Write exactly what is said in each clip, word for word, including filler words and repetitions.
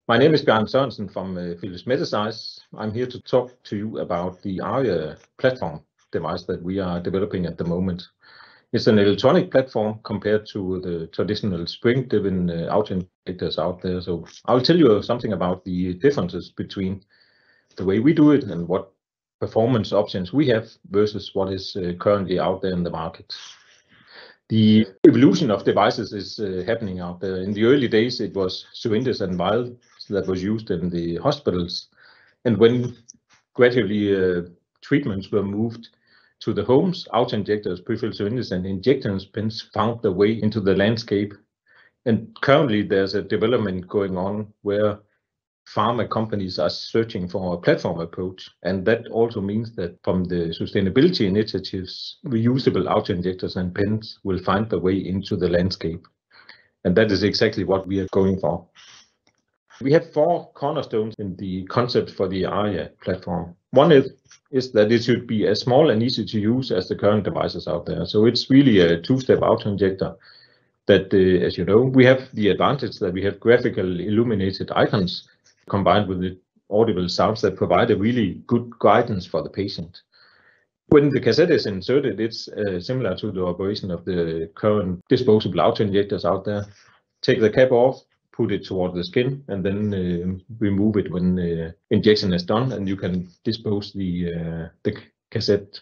My name is Bjarne Sorensen from uh, Phillips-Medisize. I'm here to talk to you about the Aria platform device that we are developing at the moment. It's an electronic platform compared to the traditional spring-driven uh, autoinjectors out there. So I'll tell you something about the differences between the way we do it and what performance options we have versus what is uh, currently out there in the market. The evolution of devices is uh, happening out there. In the early days, it was syringes and vials that was used in the hospitals. And when gradually uh, treatments were moved to the homes, autoinjectors, pre-filled syringes, and injection pens found their way into the landscape. And currently, there's a development going on where pharma companies are searching for a platform approach. And that also means that from the sustainability initiatives, reusable autoinjectors and pens will find their way into the landscape. And that is exactly what we are going for. We have four cornerstones in the concept for the Aria platform. One is, is that it should be as small and easy to use as the current devices out there. So it's really a two-step autoinjector that, uh, as you know, we have the advantage that we have graphical illuminated icons combined with the audible sounds that provide a really good guidance for the patient. When the cassette is inserted, it's uh, similar to the operation of the current disposable autoinjectors out there. Take the cap off, put it toward the skin, and then uh, remove it when the uh, injection is done, and you can dispose the, uh, the cassette.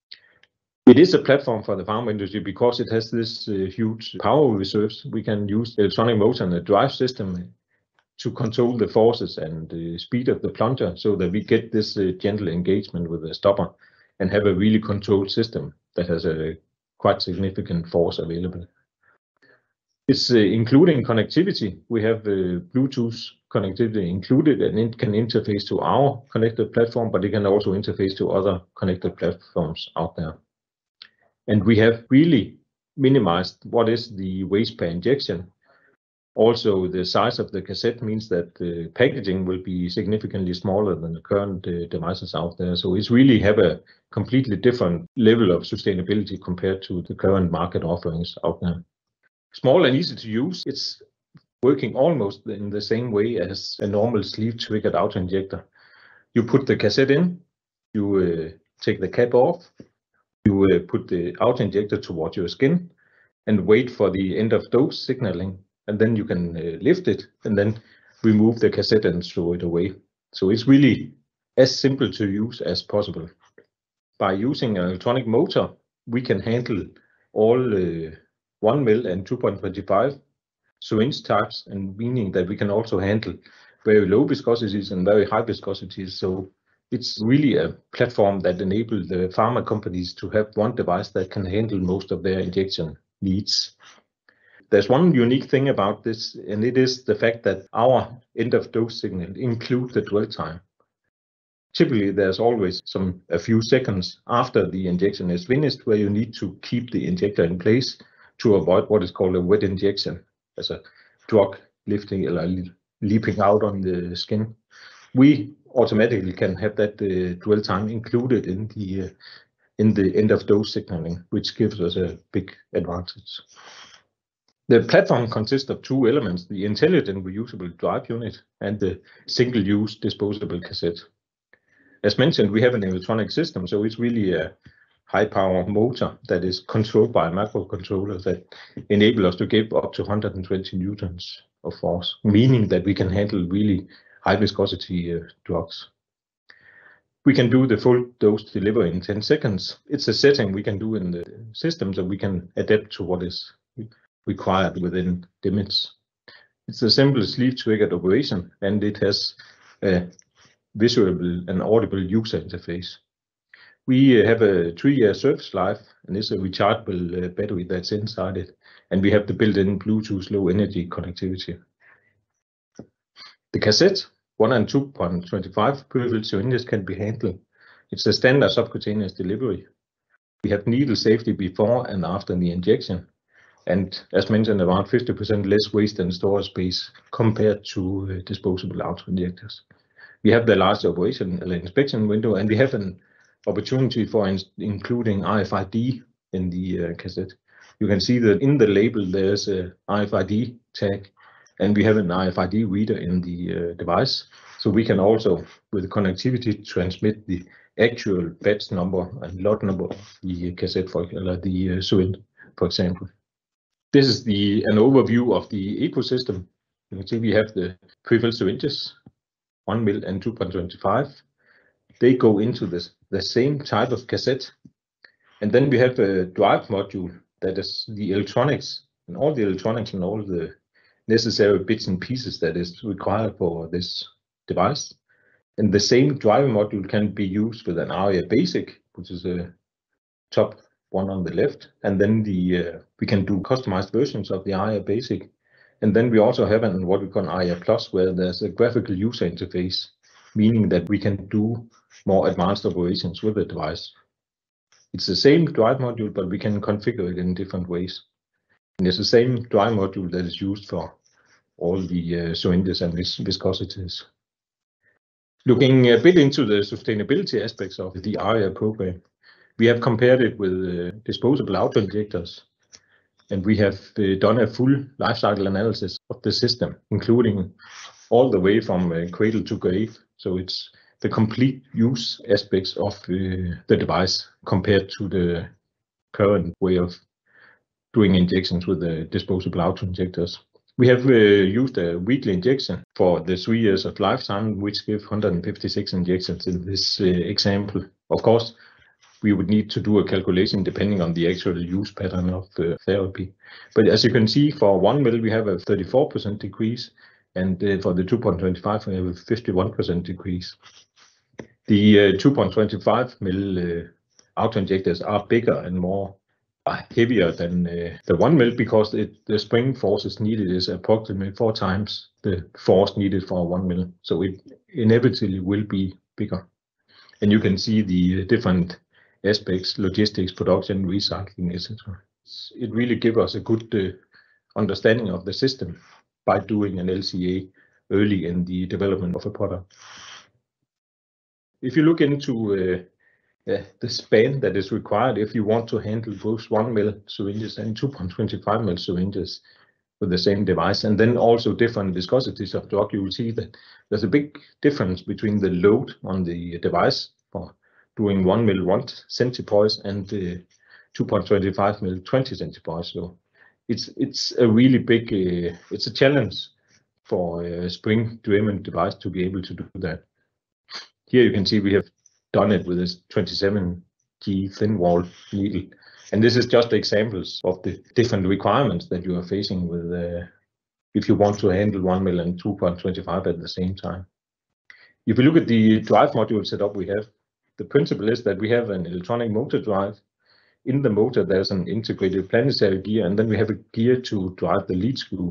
It is a platform for the pharma industry because it has this uh, huge power reserves. We can use electronic motor and a drive system to control the forces and the speed of the plunger so that we get this uh, gentle engagement with the stopper and have a really controlled system that has a quite significant force available. It's uh, including connectivity. We have uh, Bluetooth connectivity included, and it can interface to our connected platform, but it can also interface to other connected platforms out there. And we have really minimized what is the waste per injection. Also, the size of the cassette means that the packaging will be significantly smaller than the current uh, devices out there. So it's really have a completely different level of sustainability compared to the current market offerings out there. Small and easy to use. It's working almost in the same way as a normal sleeve-triggered autoinjector. You put the cassette in, you uh, take the cap off, you uh, put the autoinjector towards your skin and wait for the end of dose signaling. And then you can uh, lift it and then remove the cassette and throw it away. So it's really as simple to use as possible. By using an electronic motor, we can handle all uh, one mil and two point two five syringe types, and meaning that we can also handle very low viscosities and very high viscosities. So it's really a platform that enables the pharma companies to have one device that can handle most of their injection needs. There's one unique thing about this, and it is the fact that our end of dose signal includes the dwell time. Typically, there's always some a few seconds after the injection is finished where you need to keep the injector in place to avoid what is called a wet injection, as a drug lifting or leaping out on the skin. We automatically can have that uh, dwell time included in the uh, in the end of dose signaling, which gives us a big advantage. The platform consists of two elements, the intelligent reusable drive unit and the single-use disposable cassette. As mentioned, we have an electronic system, so it's really a high-power motor that is controlled by a microcontroller that enable us to give up to one hundred twenty newtons of force, meaning that we can handle really high viscosity uh, drugs. We can do the full dose delivery in ten seconds. It's a setting we can do in the system so we can adapt to what is required within limits. It's a simple sleeve-triggered operation, and it has a visual and audible user interface. We have a three-year service life, and it's a rechargeable uh, battery that's inside it, and we have the built-in Bluetooth low-energy connectivity. The cassette, one and two point two five pre-filled syringes can be handled. It's a standard subcutaneous delivery. We have needle safety before and after the injection. And as mentioned, around fifty percent less waste and storage space compared to uh, disposable autoinjectors. We have the large operation uh, inspection window, and we have an opportunity for in including R F I D in the uh, cassette. You can see that in the label there's a R F I D tag, and we have an R F I D reader in the uh, device, so we can also, with connectivity, transmit the actual batch number and lot number of the cassette, for or the uh, syringe, for example. This is the an overview of the ecosystem. You can see we have the pre-filled syringes, one mil and two point two five. They go into this the same type of cassette, and then we have a drive module that is the electronics and all the electronics and all the necessary bits and pieces that is required for this device. And the same driver module can be used with an Aria Basic, which is a top one on the left, and then the uh, we can do customized versions of the Aria Basic. And then we also have an what we call Aria Plus, where there's a graphical user interface, meaning that we can do more advanced operations with the device. It's the same drive module, but we can configure it in different ways. And it's the same drive module that is used for all the uh, syringes and vis viscosities. Looking a bit into the sustainability aspects of the Aria program, we have compared it with uh, disposable autoinjectors, and we have uh, done a full life cycle analysis of the system, including all the way from uh, cradle to grave. So it's the complete use aspects of uh, the device compared to the current way of doing injections with the disposable autoinjectors. We have uh, used a weekly injection for the three years of lifetime, which give one hundred fifty-six injections in this uh, example. Of course, we would need to do a calculation depending on the actual use pattern of uh, therapy. But as you can see, for one mil, we have a thirty-four percent decrease, and uh, for the two point two five, we have a fifty-one percent decrease. The uh, two point two five mil uh, autoinjectors are bigger and more are heavier than uh, the one mil because it, the spring forces needed is approximately four times the force needed for one mil. So it inevitably will be bigger. And you can see the different aspects, logistics, production, recycling, et cetera. It really gives us a good uh, understanding of the system by doing an L C A early in the development of a product. If you look into uh, uh, the span that is required if you want to handle both one mil syringes and two point two five mil syringes with the same device, and then also different viscosities of drug, you will see that there's a big difference between the load on the device for doing one mil one centipoise and uh, two point two five mil twenty centipoise. So it's it's a really big uh, it's a challenge for a spring-driven device to be able to do that. Here you can see we have done it with this twenty-seven G thin wall needle, and this is just examples of the different requirements that you are facing with uh, if you want to handle one mil and two point two five at the same time. If you look at the drive module setup we have, the principle is that we have an electronic motor drive. In the motor, there's an integrated planetary gear, and then we have a gear to drive the lead screw.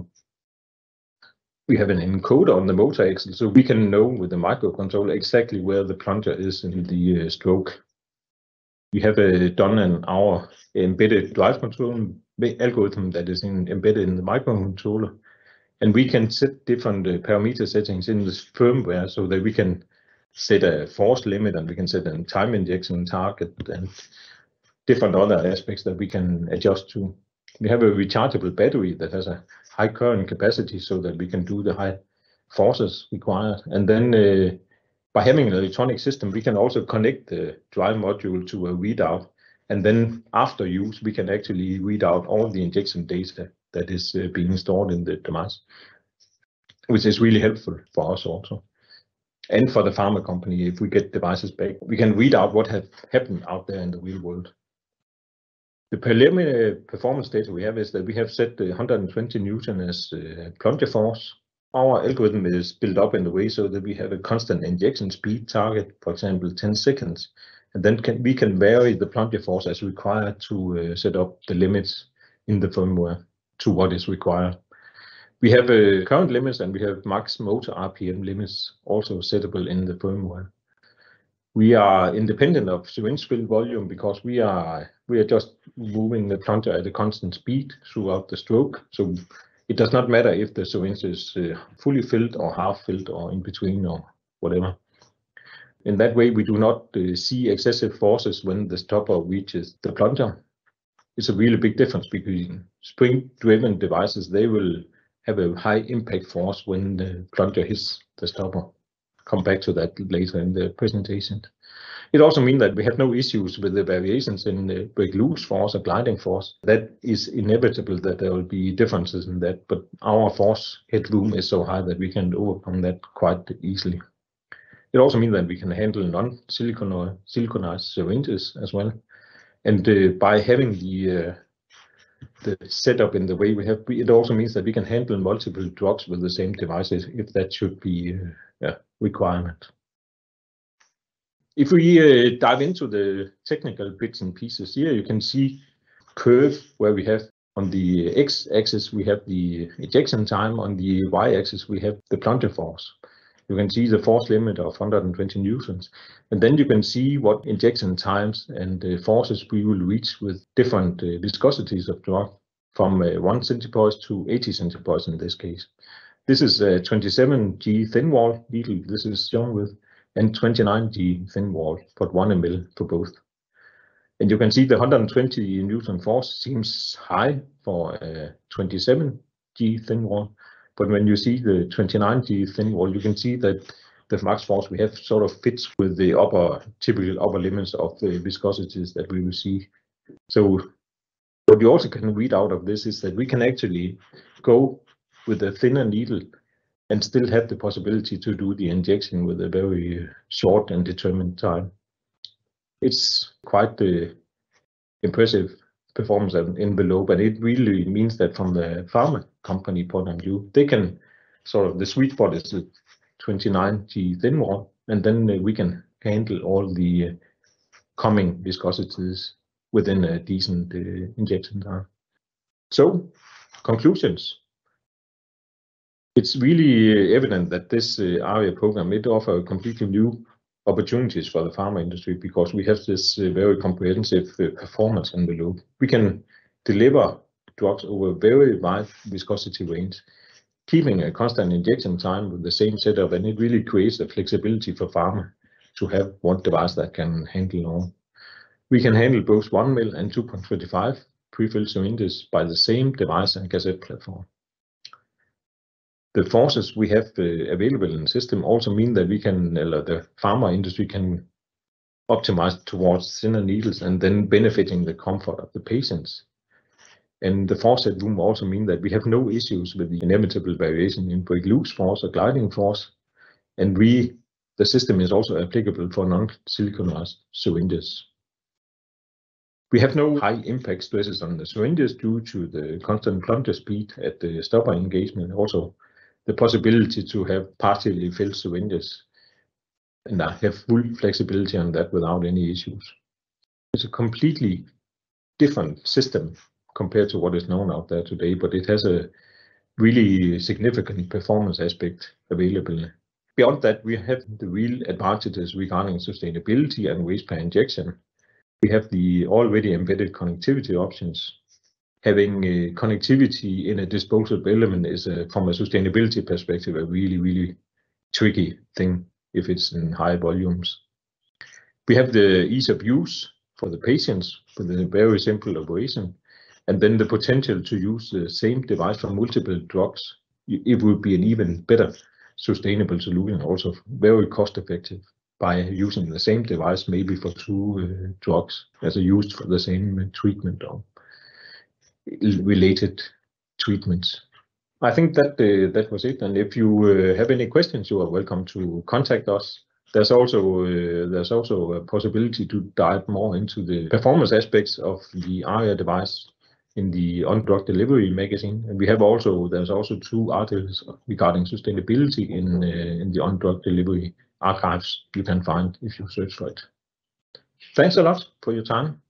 We have an encoder on the motor axle, so we can know with the microcontroller exactly where the plunger is in the uh, stroke. We have uh, done an our embedded drive control algorithm that is in, embedded in the microcontroller, and we can set different uh, parameter settings in this firmware so that we can set a force limit, and we can set a time injection target and different other aspects that we can adjust to. We have a rechargeable battery that has a high current capacity so that we can do the high forces required. And then uh, by having an electronic system, we can also connect the drive module to a readout. And then after use, we can actually read out all the injection data that is uh, being stored in the device, which is really helpful for us also. And for the pharma company, if we get devices back, we can read out what have happened out there in the real world. The preliminary performance data we have is that we have set one hundred twenty newton as uh, plunger force. Our algorithm is built up in the way so that we have a constant injection speed target, for example, ten seconds. And then can, we can vary the plunger force as required to uh, set up the limits in the firmware to what is required. We have uh, current limits and we have max motor R P M limits also settable in the firmware. We are independent of syringe fill volume because we are we are just moving the plunger at a constant speed throughout the stroke. So it does not matter if the syringe is uh, fully filled or half filled or in between or whatever. In that way, we do not uh, see excessive forces when the stopper reaches the plunger. It's a really big difference between spring-driven devices. They will have a high impact force when the plunger hits the stopper. Come back to that later in the presentation. It also means that we have no issues with the variations in the break-loose force or gliding force. That is inevitable that there will be differences in that, but our force headroom is so high that we can overcome that quite easily. It also means that we can handle non-siliconized syringes as well. And uh, by having the uh, the setup in the way we have, it also means that we can handle multiple drugs with the same devices if that should be a uh, yeah, requirement. If we uh, dive into the technical bits and pieces here, you can see curve where we have on the x-axis we have the ejection time, on the y-axis we have the plunger force. You can see the force limit of one hundred twenty newtons, and then you can see what injection times and uh, forces we will reach with different uh, viscosities of drug, from uh, one centipoise to eighty centipoise in this case. This is a twenty-seven G thin wall needle this is shown with, and twenty-nine G thin wall, but one milliliter for both. And you can see the one hundred twenty newton force seems high for a twenty-seven G thin wall. But when you see the twenty-nine G thin wall, you can see that the max force we have sort of fits with the upper typical upper limits of the viscosities that we will see. So what you also can read out of this is that we can actually go with a thinner needle and still have the possibility to do the injection with a very short and determined time. It's quite the impressive performance envelope, and it really means that from the pharma company point of view, they can sort of, the sweet spot is the twenty-nine G thin wall, and then we can handle all the coming viscosities within a decent uh, injection time. So, conclusions. It's really evident that this uh, Aria program, it offers completely new opportunities for the pharma industry because we have this uh, very comprehensive uh, performance envelope. We can deliver drugs over a very wide viscosity range, keeping a constant injection time with the same setup, and it really creates a flexibility for pharma to have one device that can handle all. We can handle both one milliliter and two point two five pre-filled syringes by the same device and cassette platform. The forces we have uh, available in the system also mean that we can, uh, the pharma industry can optimize towards thinner needles and then benefiting the comfort of the patients. And the force headroom also mean that we have no issues with the inevitable variation in break-loose force or gliding force. And we, the system is also applicable for non-siliconized syringes. We have no high impact stresses on the syringes due to the constant plunger speed at the stopper engagement. Also, the possibility to have partially filled syringes, and I have full flexibility on that without any issues. It's a completely different system compared to what is known out there today, but it has a really significant performance aspect available. Beyond that, we have the real advantages regarding sustainability and waste per injection. We have the already embedded connectivity options. Having a connectivity in a disposable element is, a, from a sustainability perspective, a really, really tricky thing if it's in high volumes. We have the ease of use for the patients with a very simple operation, and then the potential to use the same device for multiple drugs. It would be an even better sustainable solution, also very cost effective by using the same device maybe for two uh, drugs as a used for the same treatment or related treatments. I think that uh, that was it. And if you uh, have any questions, you are welcome to contact us. There's also uh, there's also a possibility to dive more into the performance aspects of the Aria device in the On Drug Delivery magazine. And we have also there's also two articles regarding sustainability in uh, in the On Drug Delivery archives you can find if you search for it. Thanks a lot for your time.